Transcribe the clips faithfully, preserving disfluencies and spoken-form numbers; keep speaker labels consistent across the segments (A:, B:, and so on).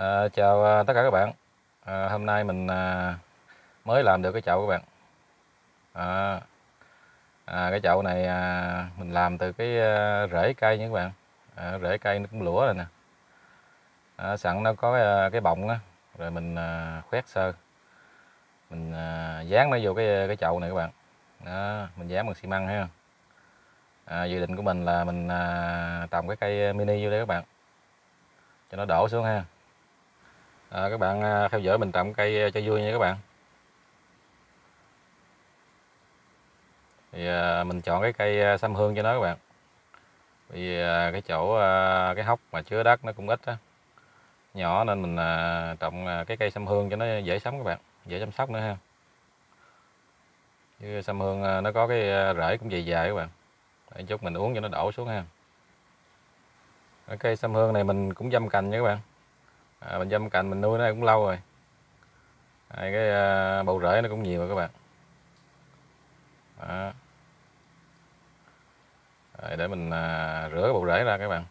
A: À, chào à, tất cả các bạn. À, hôm nay mình à, mới làm được cái chậu các bạn. À, à, cái chậu này à, mình làm từ cái à, rễ cây nha các bạn. À, rễ cây nó cũng lũa rồi nè. À, sẵn nó có cái, à, cái bọng á, rồi mình à, khoét sơ, mình à, dán nó vô cái cái chậu này các bạn. Đó, mình dán bằng xi măng ha. À, dự định của mình là mình à, trồng cái cây mini vô đây các bạn, cho nó đổ xuống ha. À, các bạn à, theo dõi mình trồng cây cho vui nha các bạn. Thì à, mình chọn cái cây à, sâm hương cho nó các bạn. Vì à, cái chỗ à, cái hốc mà chứa đất nó cũng ít á, nhỏ nên mình à, trồng à, cái cây sâm hương cho nó dễ sống các bạn, dễ chăm sóc nữa ha. Chứ sâm hương à, nó có cái à, rễ cũng dài dài các bạn. Để chút mình uống cho nó đổ xuống ha. Cái cây sâm hương này mình cũng dăm cành nha các bạn. À, mình dăm cành mình nuôi nó cũng lâu rồi. Hai cái à, bầu rễ nó cũng nhiều rồi các bạn. Đó. Rồi để mình à, rửa cái bầu rễ ra các bạn.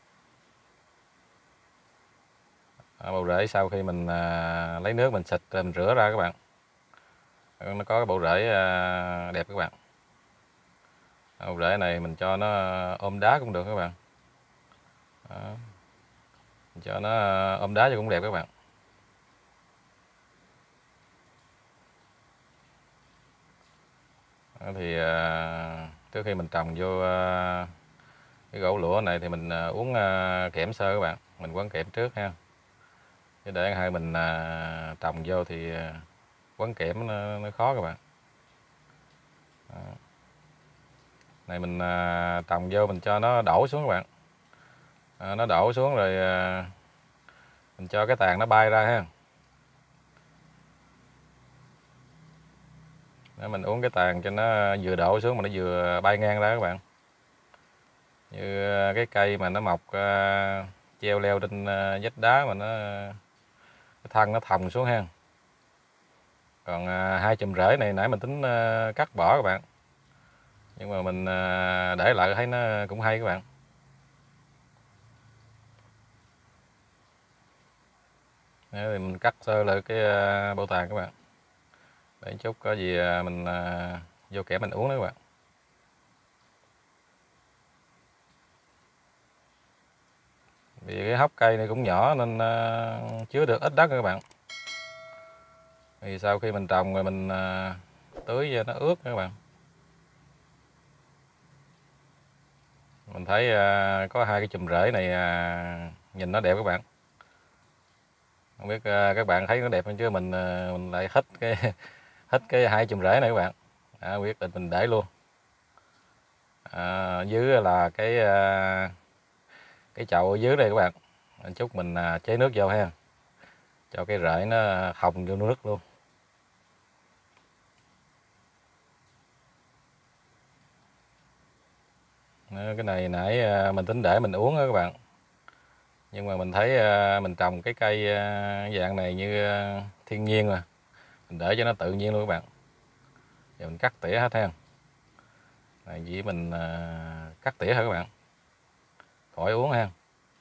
A: À, bầu rễ sau khi mình à, lấy nước mình xịt rồi mình rửa ra các bạn. Nó có cái bộ rễ à, đẹp các bạn. Bộ rễ này mình cho nó ôm đá cũng được các bạn. Đó. Mình cho nó ôm đá cho cũng đẹp các bạn. Đó thì à, trước khi mình trồng vô à, cái gỗ lũa này thì mình à, uống à, kẽm sơ các bạn. Mình quấn kẽm trước ha. Chứ để hai mình à, trồng vô thì à, quấn kẽm nó, nó khó các bạn. Đó. Này mình à, trồng vô mình cho nó đổ xuống các bạn. À, nó đổ xuống rồi à, mình cho cái tàn nó bay ra ha. Để mình uống cái tàn cho nó vừa đổ xuống mà nó vừa bay ngang ra các bạn. Như cái cây mà nó mọc uh, treo leo trên uh, vách đá mà nó cái thân nó thòng xuống ha. Còn uh, hai chùm rễ này nãy mình tính uh, cắt bỏ các bạn. Nhưng mà mình uh, để lại thấy nó cũng hay các bạn. Để thì mình cắt sơ lại cái uh, bộ tàn các bạn. Để chút có gì uh, mình uh, vô kẻ mình uống đó các bạn. Vì cái hốc cây này cũng nhỏ nên uh, chứa được ít đất các bạn. Thì sau khi mình trồng rồi mình uh, tưới cho nó ướt các bạn. Mình thấy uh, có hai cái chùm rễ này uh, nhìn nó đẹp các bạn. Không biết uh, các bạn thấy nó đẹp không chứ mình uh, mình lại thích cái thích cái hai chùm rễ này các bạn. À, quyết định mình để luôn. À, dưới là cái uh, cái chậu ở dưới đây các bạn. Chút mình uh, chế nước vô ha. Cho cái rễ nó hồng vô nước luôn. Cái này nãy mình tính để mình uống đó các bạn. Nhưng mà mình thấy mình trồng cái cây dạng này như thiên nhiên mà. Mình để cho nó tự nhiên luôn các bạn. Giờ mình cắt tỉa hết ha. Này chỉ mình cắt tỉa thôi các bạn. Khỏi uống ha.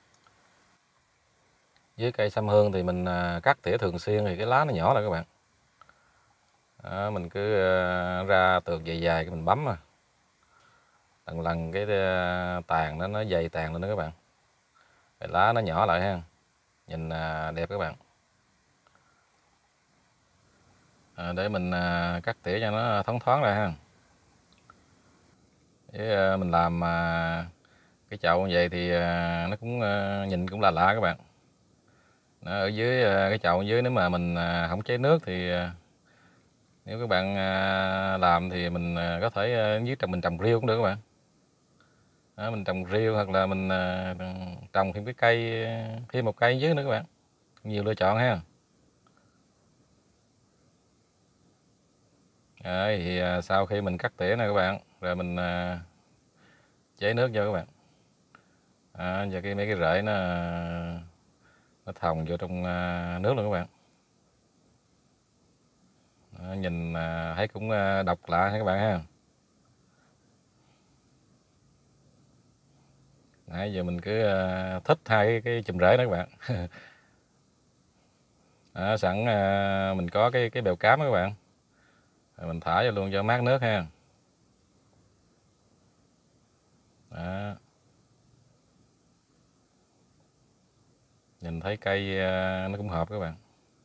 A: Với cây sâm hương thì mình cắt tỉa thường xuyên thì cái lá nó nhỏ lại các bạn. Đó, mình cứ ra tược dài dài cái mình bấm à. Lần lần cái tàn nó nó dày tàn lên đó các bạn. Cái lá nó nhỏ lại ha. Nhìn đẹp các bạn. À, để mình à, cắt tỉa cho nó thoáng thoáng ra ha. Với à, mình làm à, cái chậu như vậy thì à, nó cũng à, nhìn cũng là lạ các bạn. Nó ở dưới à, cái chậu dưới nếu mà mình à, không chế nước thì à, nếu các bạn à, làm thì mình à, có thể à, dưới trồng mình trồng riêu cũng được các bạn. Đó, mình trồng riêu hoặc là mình à, trồng thêm cái cây thêm một cây dưới nữa các bạn. Nhiều lựa chọn ha. Đấy, thì à, sau khi mình cắt tỉa này các bạn, rồi mình à, chế nước vô các bạn. À, giờ cái mấy cái rễ nó nó thòng vô trong à, nước luôn các bạn. Đó, nhìn à, thấy cũng à, độc lạ ha các bạn ha. Nãy giờ mình cứ à, thích hai cái, cái chùm rễ đó các bạn. Đó, sẵn à, mình có cái cái bèo cám đó các bạn. Rồi mình thả vô luôn cho mát nước ha. Đó. Nhìn thấy cây à, nó cũng hợp các bạn.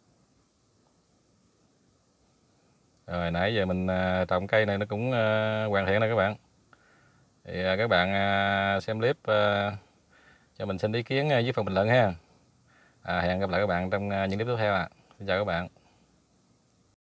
A: Rồi nãy giờ mình à, trồng cây này nó cũng à, hoàn thiện rồi các bạn. Thì à, các bạn à, xem clip à, cho mình xin ý kiến à, dưới phần bình luận ha. À, hẹn gặp lại các bạn trong à, những clip tiếp theo. À. Xin chào các bạn.